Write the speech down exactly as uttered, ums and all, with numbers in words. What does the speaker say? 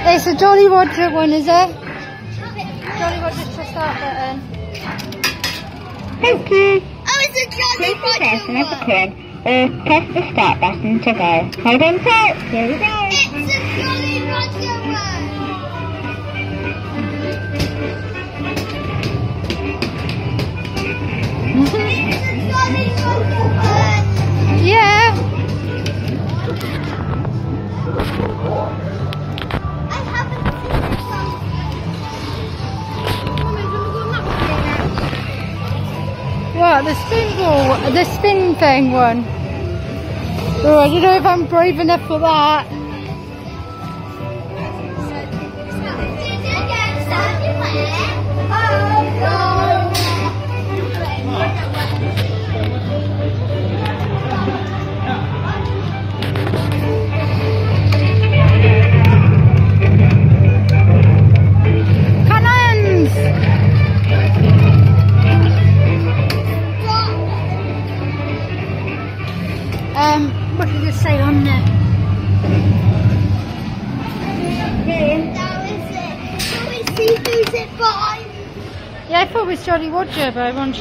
It's a Jolly Roger one, is it? Jolly Roger's the start button. Thank you. Oh, it's a Jolly Roger one. Press the kid or press the start button to go. Hold on tight. Here we go. It's a Jolly Roger one. It's a Jolly Roger one. Yeah. I haven't seen this one. What? The spin ball, the spin thing one. Oh, I don't know if I'm brave enough for that. Cannons! Um, what did it say on there? That was it. Can we see who's it by? Yeah, I thought it was Jolly Roger, but I wasn't